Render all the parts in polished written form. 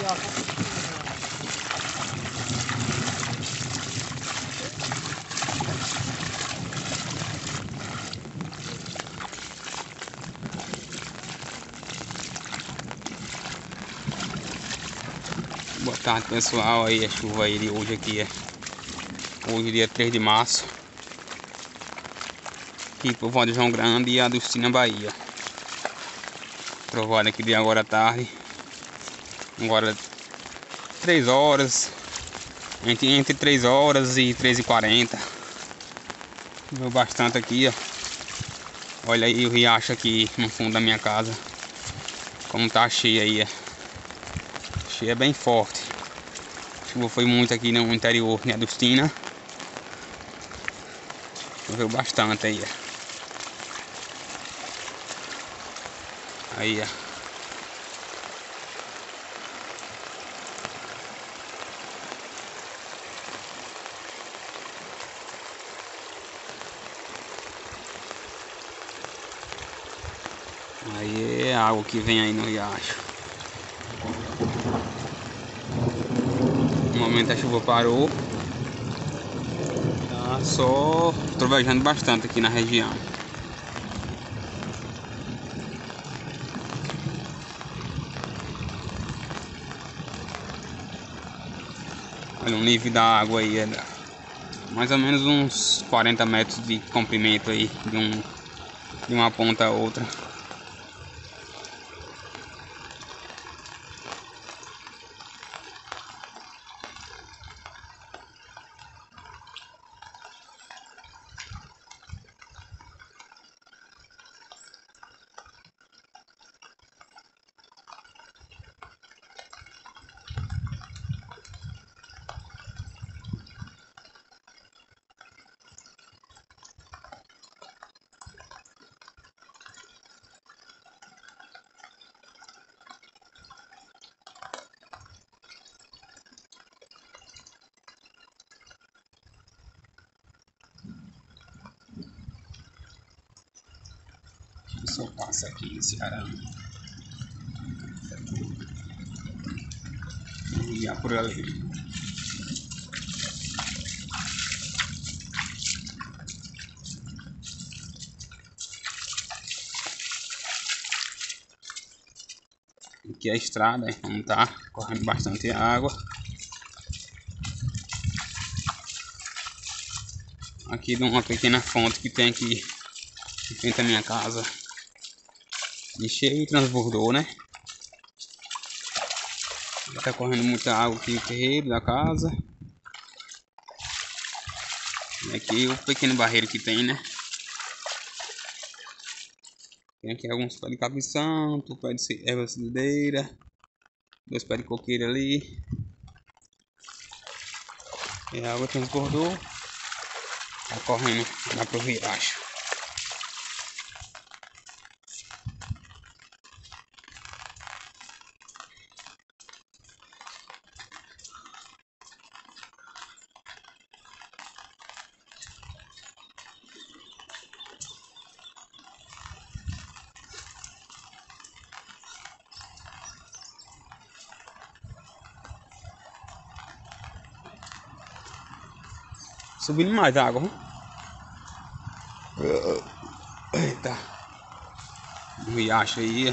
Boa tarde, pessoal. Aí a chuva aí de hoje aqui hoje dia 3 de março aqui por volta de João Grande e Adustina, Bahia. Trovoada aqui de agora à tarde, agora 3 horas, entre 3 horas e 3h40. Choveu bastante aqui, ó. Olha aí o riacho aqui no fundo da minha casa, como tá cheio aí, ó. Cheio é bem forte. A chuva foi muito aqui no interior de Adustina. Choveu bastante aí, ó. Aí, ó. Aí é a água que vem aí no riacho. No momento a chuva parou. Tá só trovejando bastante aqui na região. Olha o nível da água aí, é mais ou menos uns 40 metros de comprimento aí, de uma ponta a outra. Só passa aqui esse arame e por ali. Aqui é a estrada, como tá correndo bastante água. Aqui de uma pequena fonte que tem aqui em frente à minha casa, encheu e transbordou, né? Tá correndo muita água aqui no terreiro da casa. E aqui o pequeno barreiro que tem, né? Tem aqui alguns pés de cabeçanto, pé de erva cidreira, 2 pés de coqueiro ali. E a água transbordou, tá correndo lá pro riacho. Subindo mais água, hein? Eita, um riacho aí.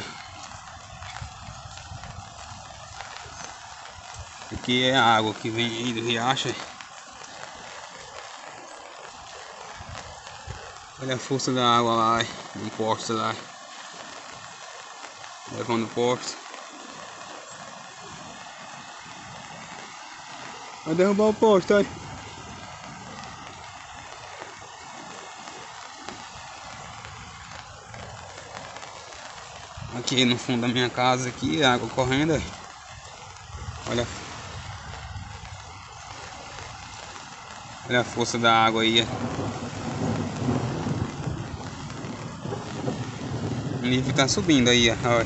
Aqui é a água que vem aí do riacho. Olha a força da água lá, no poste lá, levando o poste. Vai derrubar o poste aí. Aqui no fundo da minha casa aqui, a água correndo. Olha a força da água aí. O nível tá subindo aí, ó. Olha.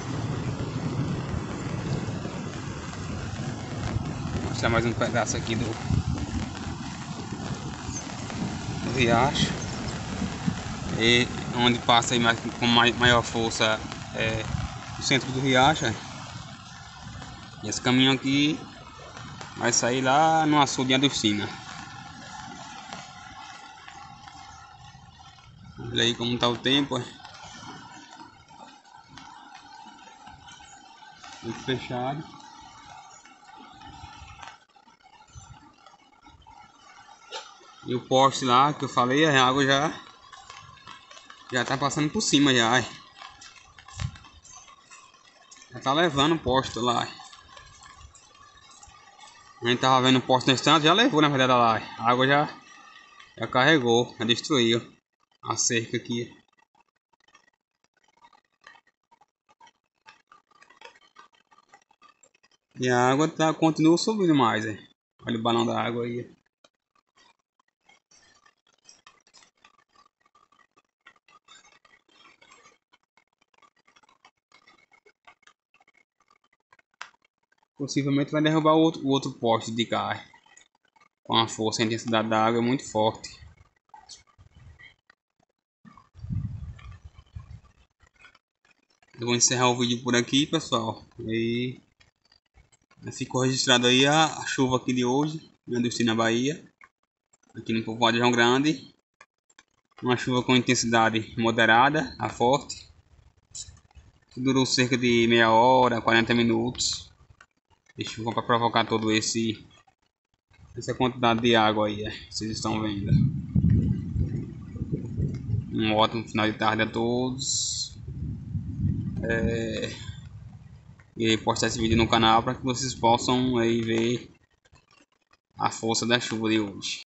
Vou mostrar mais um pedaço aqui do riacho. E onde passa aí com maior força é o centro do riacho. E esse caminhão aqui vai sair lá no açude de oficina. Olha aí como tá o tempo. Tudo fechado. E o poste lá que eu falei, a água já tá passando por cima já. Já tá levando o poste lá. A gente tava vendo o poste nesse tanto, já levou na verdade lá. A água já carregou, já destruiu a cerca aqui. E a água continua subindo mais. Olha o balão da água aí. Possivelmente vai derrubar o outro poste de cá. Com a força e a intensidade da água é muito forte. Eu vou encerrar o vídeo por aqui, pessoal. E ficou registrado aí a chuva aqui de hoje, na Indústria Bahia, aqui no povoado de João Grande. Uma chuva com intensidade moderada a forte, que durou cerca de meia hora, 40 minutos de chuva para provocar todo essa quantidade de água aí, vocês estão vendo. Um ótimo final de tarde a todos. E postar esse vídeo no canal para que vocês possam aí ver a força da chuva de hoje.